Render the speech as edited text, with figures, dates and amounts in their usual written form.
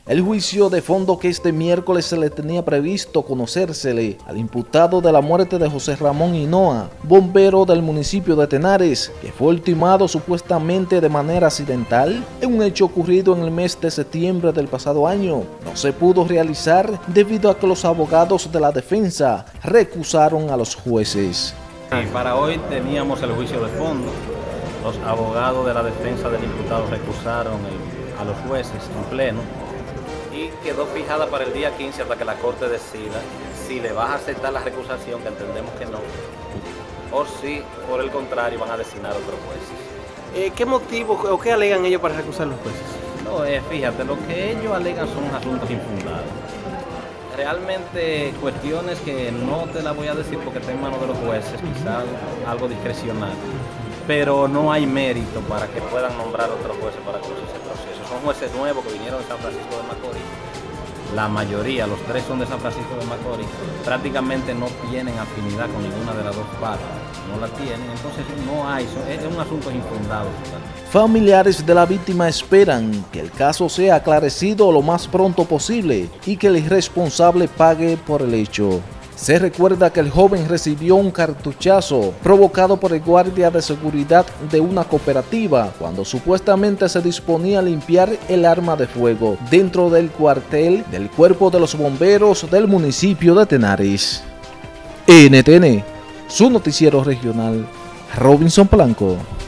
El juicio de fondo que este miércoles se le tenía previsto conocérsele al imputado de la muerte de José Ramón Hinoa, bombero del municipio de Tenares, que fue ultimado supuestamente de manera accidental en un hecho ocurrido en el mes de septiembre del pasado año, no se pudo realizar debido a que los abogados de la defensa recusaron a los jueces. Para hoy teníamos el juicio de fondo. Los abogados de la defensa del imputado recusaron a los jueces en pleno y quedó fijada para el día 15 hasta que la Corte decida si le va a aceptar la recusación, que entendemos que no, o si por el contrario van a designar otros jueces. ¿Qué motivo o qué alegan ellos para recusar los jueces? No, fíjate, lo que ellos alegan son asuntos infundados. Realmente cuestiones que no te las voy a decir porque está en manos de los jueces, quizás algo discrecional, pero no hay mérito para que puedan nombrar otros jueces para conducir ese proceso. Son jueces nuevos que vinieron de San Francisco de Macorís. La mayoría, los tres son de San Francisco de Macorís, prácticamente no tienen afinidad con ninguna de las dos partes, no la tienen, entonces no hay, es un asunto infundado. Familiares de la víctima esperan que el caso sea aclarecido lo más pronto posible y que el irresponsable pague por el hecho. Se recuerda que el joven recibió un cartuchazo provocado por el guardia de seguridad de una cooperativa cuando supuestamente se disponía a limpiar el arma de fuego dentro del cuartel del Cuerpo de los Bomberos del municipio de Tenares. NTN, su noticiero regional, Robinson Blanco.